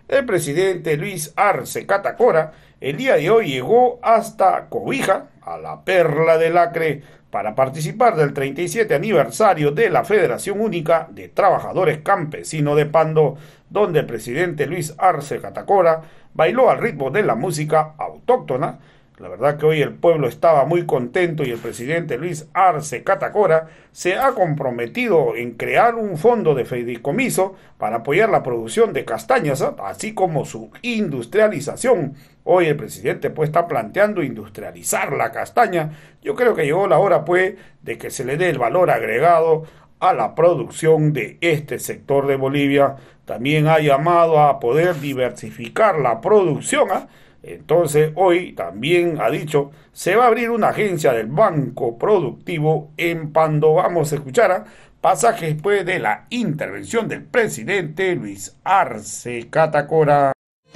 El presidente Luis Arce Catacora el día de hoy llegó hasta Cobija, a la Perla del Acre, para participar del 37 aniversario de la Federación Única de Trabajadores Campesinos de Pando, donde el presidente Luis Arce Catacora bailó al ritmo de la música autóctona. La verdad que hoy el pueblo estaba muy contento y el presidente Luis Arce Catacora se ha comprometido en crear un fondo de fideicomiso para apoyar la producción de castañas, así como su industrialización. Hoy el presidente pues está planteando industrializar la castaña. Yo creo que llegó la hora pues de que se le dé el valor agregado a la producción de este sector de Bolivia. También ha llamado a poder diversificar la producción. Entonces hoy también ha dicho, se va a abrir una agencia del Banco Productivo en Pando. Vamos a escuchar pasajes después de la intervención del presidente Luis Arce Catacora.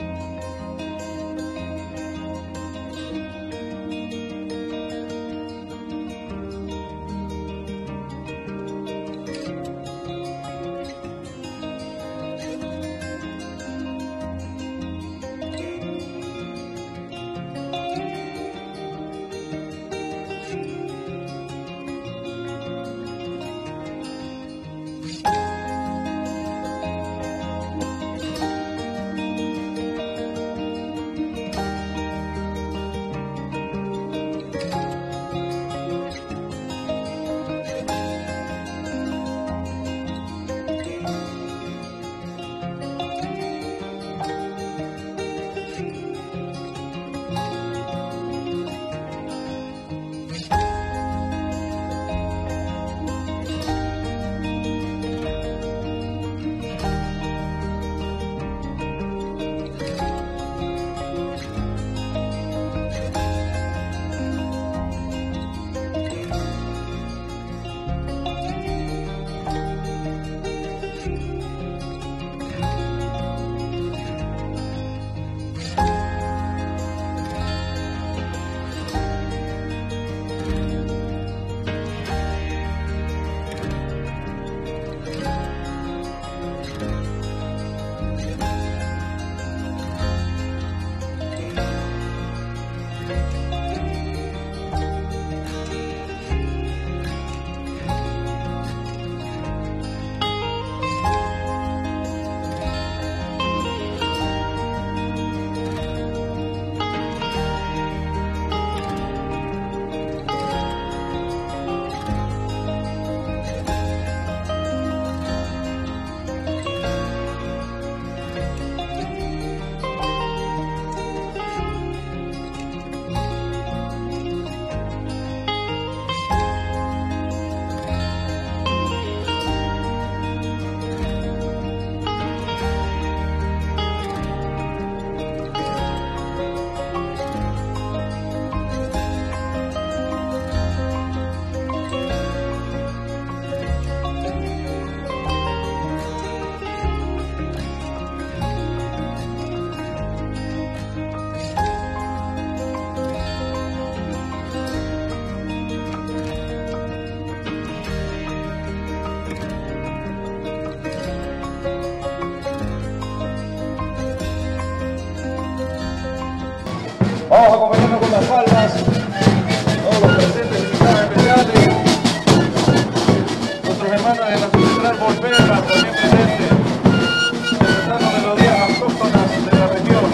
Vamos a acompañarnos con las palmas, todos los presentes invitados especiales, nuestros hermanos de la Central Volpera, también presentes, interpretando melodías autóctonas de la región.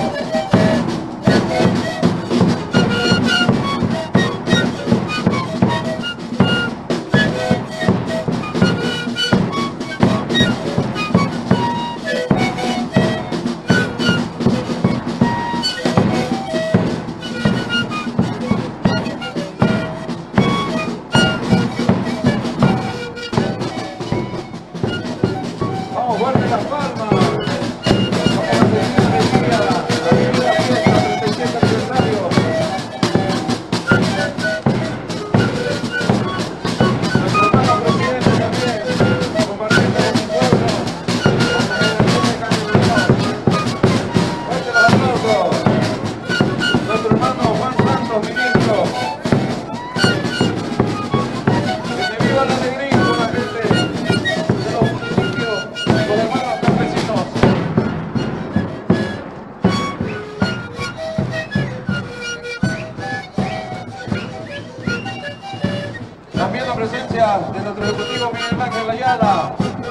palmas de nuestro ejecutivo Miguel Ángel Ayala.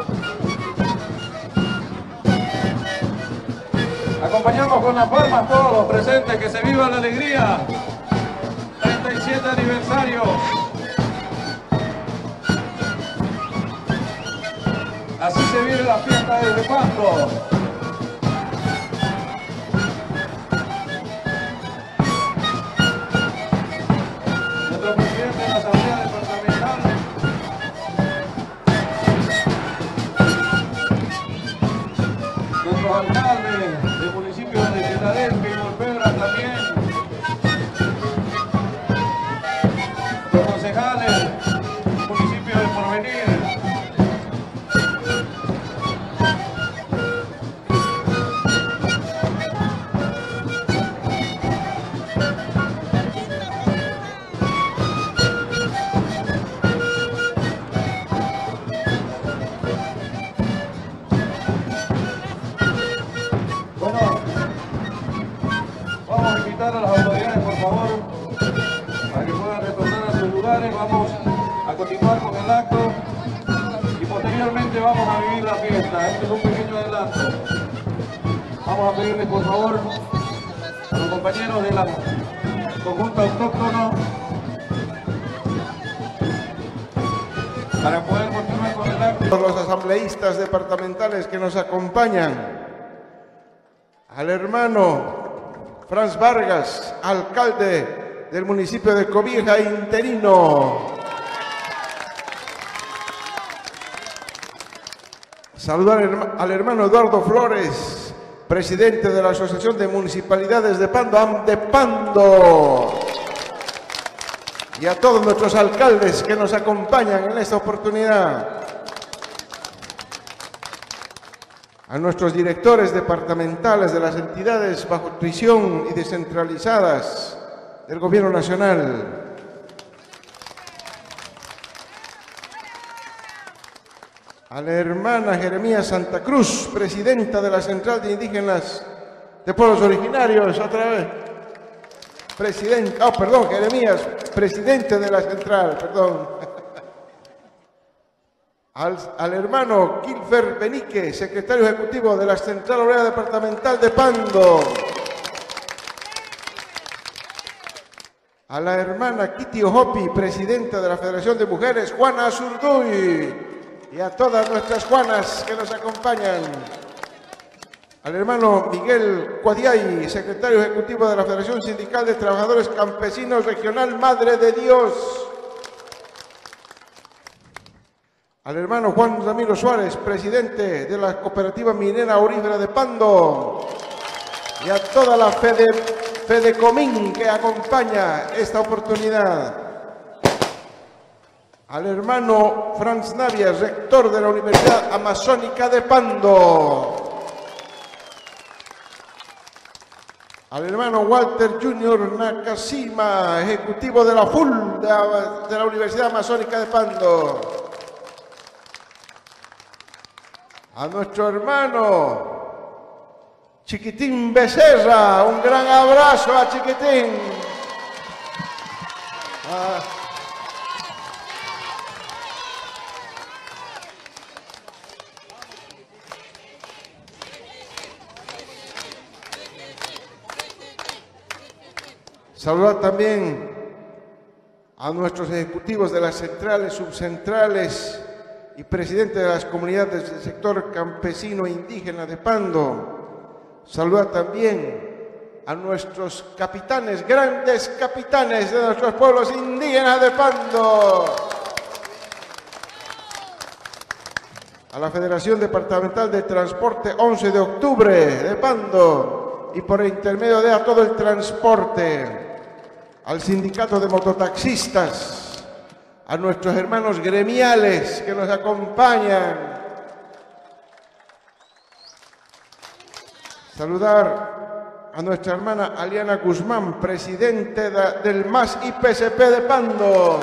Acompañamos con las palmas todos los presentes, que se viva la alegría. 37 aniversario. Así se vive la fiesta desde Pando. Nuestro presidente de la Asamblea Departamental. Nuestros alcaldes del municipio de Filadelfia y Volpedra también. Los concejales del municipio de Porvenir. A las autoridades, por favor, para que puedan retornar a sus lugares. Vamos a continuar con el acto y posteriormente vamos a vivir la fiesta. Este es un pequeño adelanto. Vamos a pedirles, por favor, a los compañeros de la conjunta autóctono para poder continuar con el acto. Los asambleístas departamentales que nos acompañan, al hermano Franz Vargas, alcalde del municipio de Cobija, interino. Saludar al hermano Eduardo Flores, presidente de la Asociación de Municipalidades de Pando, AMDEPANDO. Y a todos nuestros alcaldes que nos acompañan en esta oportunidad. A nuestros directores departamentales de las entidades bajo tuición y descentralizadas del Gobierno Nacional. A la hermana Jeremía Santa Cruz, presidenta de la Central de Indígenas de Pueblos Originarios, otra vez. Jeremías, presidente de la Central, perdón. Al hermano Kilfer Benique, secretario ejecutivo de la Central Obrera Departamental de Pando. A la hermana Kitty Ojopi, presidenta de la Federación de Mujeres, Juana Zurduy. Y a todas nuestras Juanas que nos acompañan. Al hermano Miguel Cuadiay, secretario ejecutivo de la Federación Sindical de Trabajadores Campesinos Regional Madre de Dios. Al hermano Juan Ramiro Suárez, presidente de la Cooperativa Minera Aurífera de Pando. Y a toda la Fedecomín que acompaña esta oportunidad. Al hermano Franz Navia, rector de la Universidad Amazónica de Pando. Al hermano Walter Junior Nakashima, ejecutivo de la FUL de la Universidad Amazónica de Pando. A nuestro hermano Chiquitín Becerra, un gran abrazo a Chiquitín. Saludar también a nuestros ejecutivos de las centrales, subcentrales y presidentes de las comunidades del sector campesino e indígena de Pando. Saludar también a nuestros capitanes, grandes capitanes de nuestros pueblos indígenas de Pando. A la Federación Departamental de Transporte 11 de octubre de Pando y por intermedio de a todo el transporte. Al sindicato de mototaxistas, a nuestros hermanos gremiales que nos acompañan. Saludar a nuestra hermana Aliana Guzmán, presidente del MAS IPCP de Pando.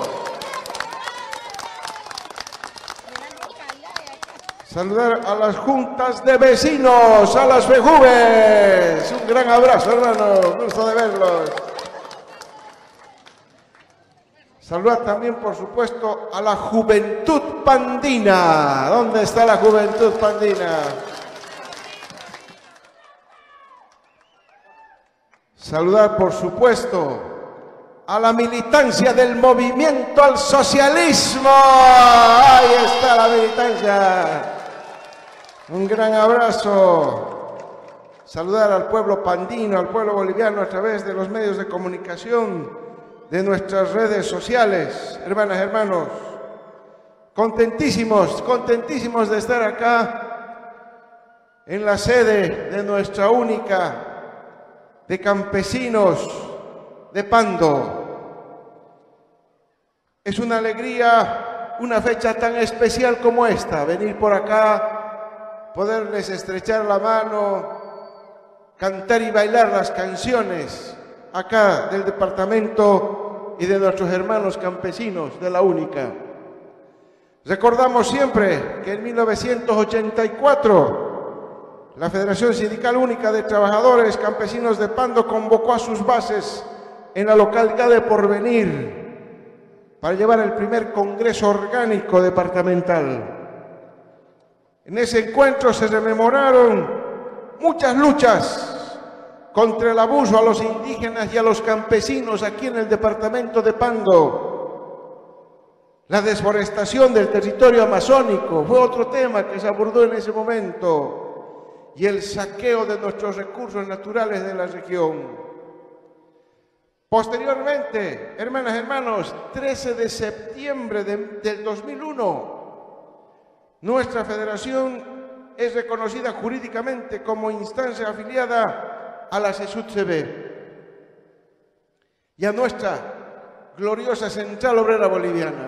Saludar a las juntas de vecinos, a las FEJUVES. Un gran abrazo, hermano, gusto de verlos. Saludar también, por supuesto, a la juventud pandina. ¿Dónde está la juventud pandina? Saludar, por supuesto, a la militancia del movimiento al socialismo. Ahí está la militancia. Un gran abrazo. Saludar al pueblo pandino, al pueblo boliviano a través de los medios de comunicación, de nuestras redes sociales. Hermanas, hermanos, contentísimos de estar acá en la sede de nuestra única de campesinos de Pando. Es una alegría, una fecha tan especial como esta, venir por acá, poderles estrechar la mano, cantar y bailar las canciones acá del departamento y de nuestros hermanos campesinos de la única. Recordamos siempre que en 1984 la Federación Sindical Única de Trabajadores Campesinos de Pando convocó a sus bases en la localidad de Porvenir para llevar el primer congreso orgánico departamental. En ese encuentro se rememoraron muchas luchas contra el abuso a los indígenas y a los campesinos aquí en el departamento de Pando. La desforestación del territorio amazónico fue otro tema que se abordó en ese momento, y el saqueo de nuestros recursos naturales de la región. Posteriormente, hermanas, hermanos, 13 de septiembre del 2001, nuestra federación es reconocida jurídicamente como instancia afiliada a la CESUD-CB y a nuestra gloriosa Central Obrera Boliviana,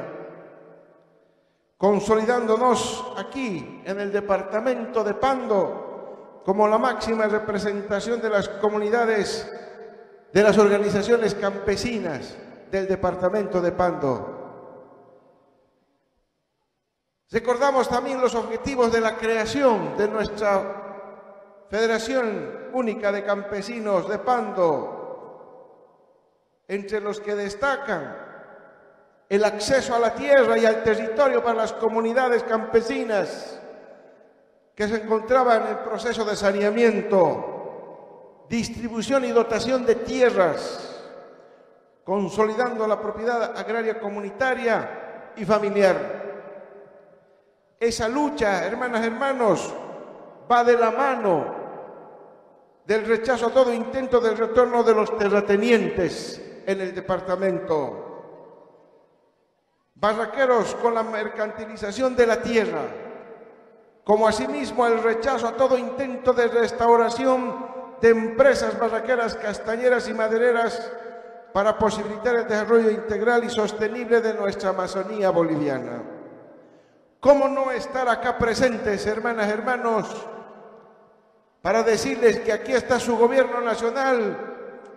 consolidándonos aquí en el departamento de Pando como la máxima representación de las comunidades, de las organizaciones campesinas del departamento de Pando. Recordamos también los objetivos de la creación de nuestra Federación Única de Campesinos de Pando, entre los que destacan el acceso a la tierra y al territorio para las comunidades campesinas que se encontraban en proceso de saneamiento, distribución y dotación de tierras, consolidando la propiedad agraria comunitaria y familiar. Esa lucha, hermanas, hermanos, va de la mano del rechazo a todo intento del retorno de los terratenientes en el departamento. Barraqueros con la mercantilización de la tierra, como asimismo el rechazo a todo intento de restauración de empresas barraqueras, castañeras y madereras para posibilitar el desarrollo integral y sostenible de nuestra Amazonía boliviana. ¿Cómo no estar acá presentes, hermanas, hermanos, para decirles que aquí está su gobierno nacional,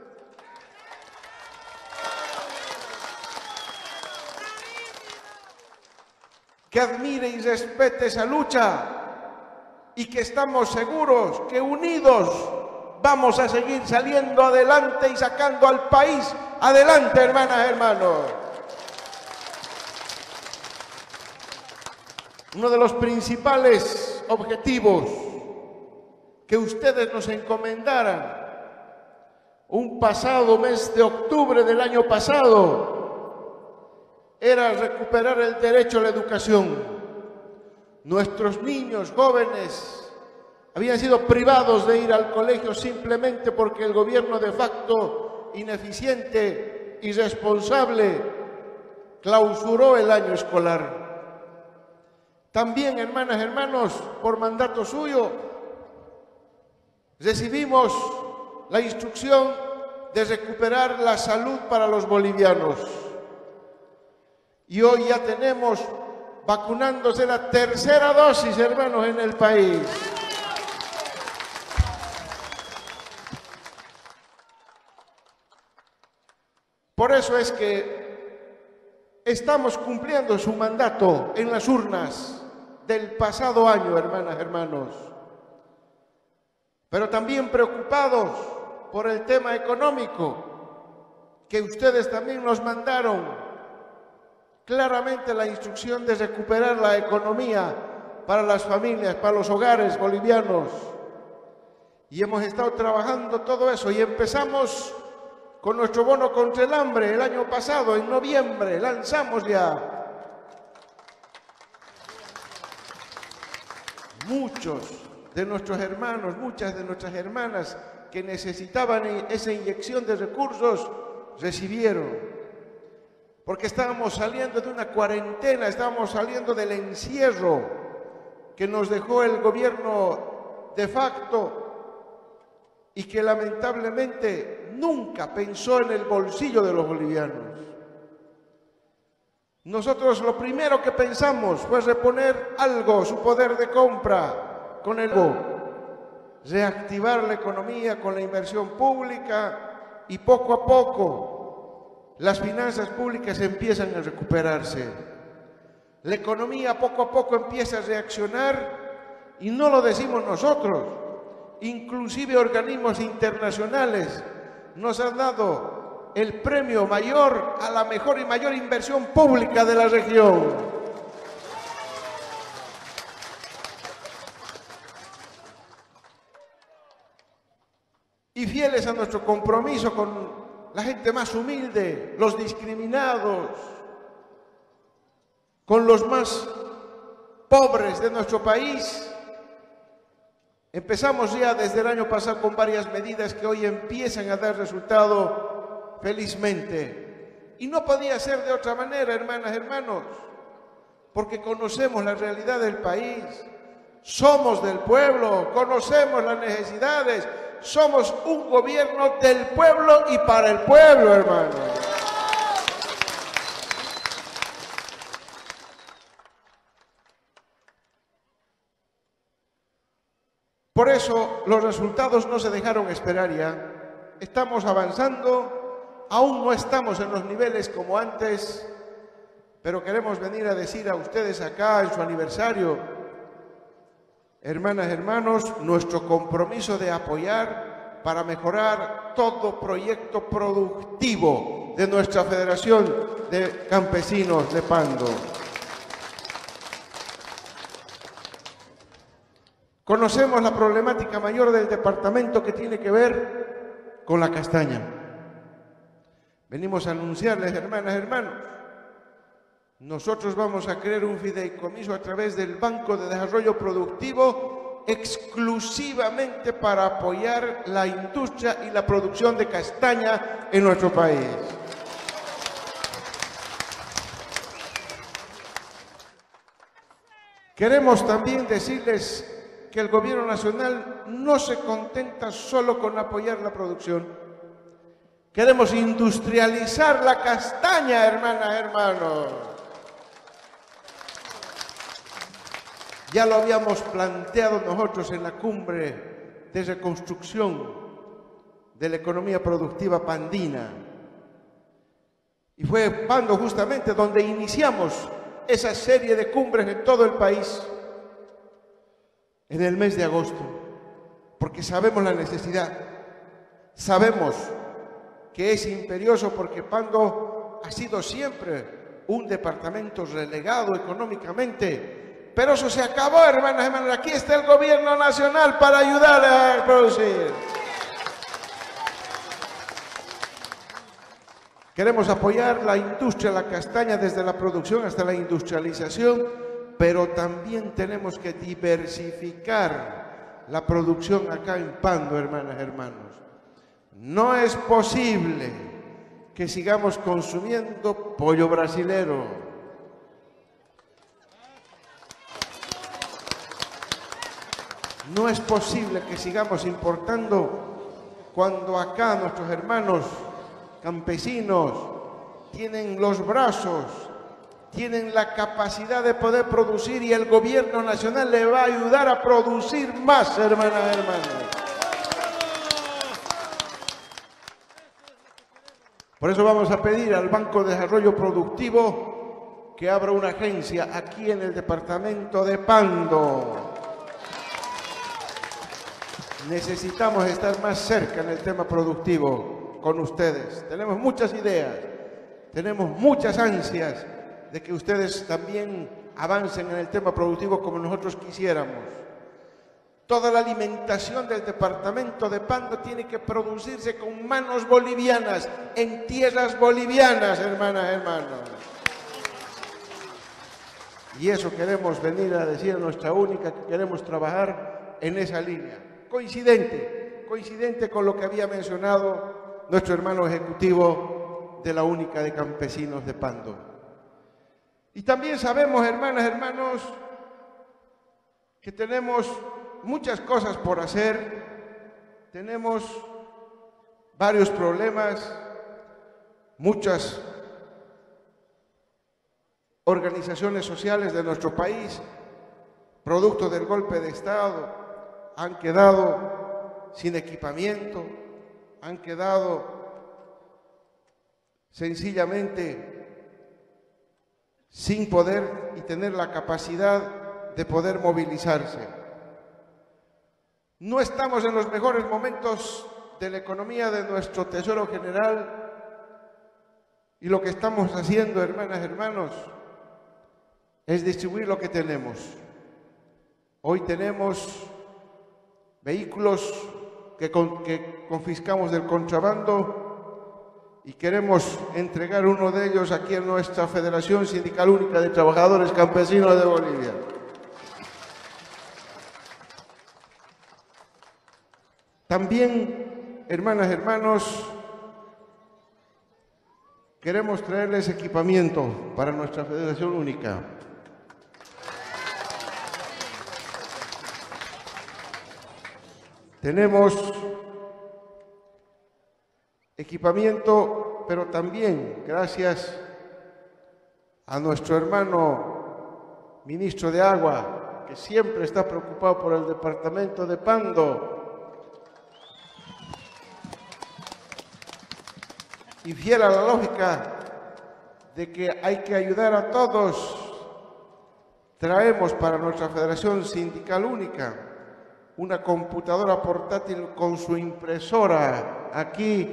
que admire y respete esa lucha y que estamos seguros que unidos vamos a seguir saliendo adelante y sacando al país adelante, hermanas, hermanos? Uno de los principales objetivos que ustedes nos encomendaran un pasado mes de octubre del año pasado era recuperar el derecho a la educación. Nuestros niños, jóvenes, habían sido privados de ir al colegio simplemente porque el gobierno de facto, ineficiente, irresponsable, clausuró el año escolar. También, hermanas, hermanos, por mandato suyo, recibimos la instrucción de recuperar la salud para los bolivianos. Y hoy ya tenemos vacunándose la tercera dosis, hermanos, en el país. Por eso es que estamos cumpliendo su mandato en las urnas del pasado año, hermanas, hermanos. Pero también preocupados por el tema económico, que ustedes también nos mandaron claramente la instrucción de recuperar la economía para las familias, para los hogares bolivianos. Y hemos estado trabajando todo eso y empezamos con nuestro bono contra el hambre el año pasado, en noviembre, lanzamos ya. Muchos de nuestros hermanos, muchas de nuestras hermanas que necesitaban esa inyección de recursos, recibieron. Porque estábamos saliendo de una cuarentena, estábamos saliendo del encierro que nos dejó el gobierno de facto y que lamentablemente nunca pensó en el bolsillo de los bolivianos. Nosotros lo primero que pensamos fue reponer algo, su poder de compra, con el reactivar la economía con la inversión pública y poco a poco las finanzas públicas empiezan a recuperarse. La economía poco a poco empieza a reaccionar y no lo decimos nosotros, inclusive organismos internacionales nos han dado el premio mayor a la mejor y mayor inversión pública de la región. Y fieles a nuestro compromiso con la gente más humilde, los discriminados, con los más pobres de nuestro país, empezamos ya desde el año pasado con varias medidas que hoy empiezan a dar resultado felizmente. Y no podía ser de otra manera, hermanas, hermanos, porque conocemos la realidad del país, somos del pueblo, conocemos las necesidades, somos un gobierno del pueblo y para el pueblo, hermanos. Por eso los resultados no se dejaron esperar ya. Estamos avanzando, aún no estamos en los niveles como antes, pero queremos venir a decir a ustedes acá en su aniversario, hermanas, hermanos, nuestro compromiso de apoyar para mejorar todo proyecto productivo de nuestra Federación de Campesinos de Pando. Conocemos la problemática mayor del departamento que tiene que ver con la castaña. Venimos a anunciarles, hermanas, hermanos, nosotros vamos a crear un fideicomiso a través del Banco de Desarrollo Productivo exclusivamente para apoyar la industria y la producción de castaña en nuestro país. Queremos también decirles que el gobierno nacional no se contenta solo con apoyar la producción. Queremos industrializar la castaña, hermanas, hermanos. Ya lo habíamos planteado nosotros en la cumbre de reconstrucción de la economía productiva pandina. Y fue Pando justamente donde iniciamos esa serie de cumbres en todo el país en el mes de agosto, porque sabemos la necesidad, sabemos que es imperioso porque Pando ha sido siempre un departamento relegado económicamente, pero eso se acabó, hermanas y hermanos. Aquí está el gobierno nacional para ayudar a producir. Queremos apoyar la industria, la castaña, desde la producción hasta la industrialización, pero también tenemos que diversificar la producción acá en Pando, hermanas y hermanos. No es posible que sigamos consumiendo pollo brasilero. No es posible que sigamos importando cuando acá nuestros hermanos campesinos tienen los brazos, tienen la capacidad de poder producir y el gobierno nacional le va a ayudar a producir más, hermanas y hermanos. Por eso vamos a pedir al Banco de Desarrollo Productivo que abra una agencia aquí en el departamento de Pando. Necesitamos estar más cerca en el tema productivo con ustedes. Tenemos muchas ideas, tenemos muchas ansias, de que ustedes también avancen en el tema productivo como nosotros quisiéramos. Toda la alimentación del departamento de Pando tiene que producirse con manos bolivianas, en tierras bolivianas, hermanas, hermanos. Y eso queremos venir a decir a nuestra única, que queremos trabajar en esa línea. Coincidente con lo que había mencionado nuestro hermano ejecutivo de la única de campesinos de Pando. Y también sabemos, hermanas, hermanos, que tenemos muchas cosas por hacer, tenemos varios problemas, muchas organizaciones sociales de nuestro país, producto del golpe de Estado, han quedado sin equipamiento, han quedado sencillamente sin poder y tener la capacidad de poder movilizarse. No estamos en los mejores momentos de la economía de nuestro Tesoro General y lo que estamos haciendo, hermanas, hermanos, es distribuir lo que tenemos. Hoy tenemos vehículos que confiscamos del contrabando y queremos entregar uno de ellos aquí en nuestra Federación Sindical Única de Trabajadores Campesinos de Bolivia. También, hermanas, hermanos, queremos traerles equipamiento para nuestra Federación Única. Tenemos equipamiento, pero también gracias a nuestro hermano ministro de Agua, que siempre está preocupado por el departamento de Pando. Y fiel a la lógica de que hay que ayudar a todos, traemos para nuestra Federación Sindical Única una computadora portátil con su impresora aquí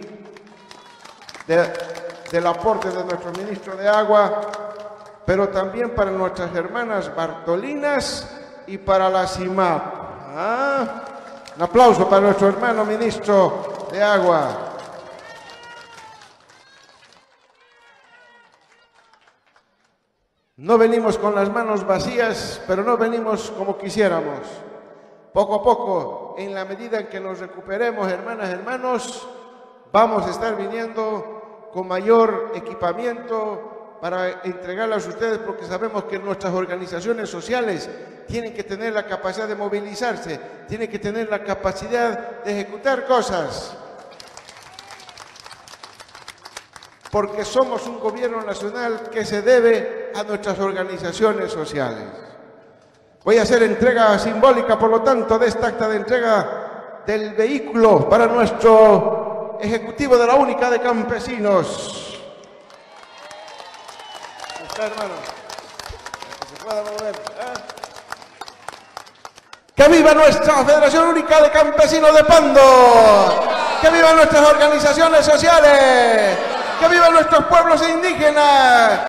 del aporte de nuestro ministro de Agua, pero también para nuestras hermanas Bartolinas y para la CIMAP. Un aplauso para nuestro hermano ministro de Agua. No venimos con las manos vacías, pero no venimos como quisiéramos. Poco a poco, en la medida en que nos recuperemos, hermanas, hermanos, vamos a estar viniendo con mayor equipamiento para entregarlas a ustedes, porque sabemos que nuestras organizaciones sociales tienen que tener la capacidad de movilizarse, tienen que tener la capacidad de ejecutar cosas. Porque somos un gobierno nacional que se debe a nuestras organizaciones sociales. Voy a hacer entrega simbólica, por lo tanto, de esta acta de entrega del vehículo para nuestro ejecutivo de la única de campesinos. Está, hermano, que se pueda mover. ¡Que viva nuestra Federación Única de Campesinos de Pando! ¡Que vivan nuestras organizaciones sociales! ¡Que vivan nuestros pueblos indígenas!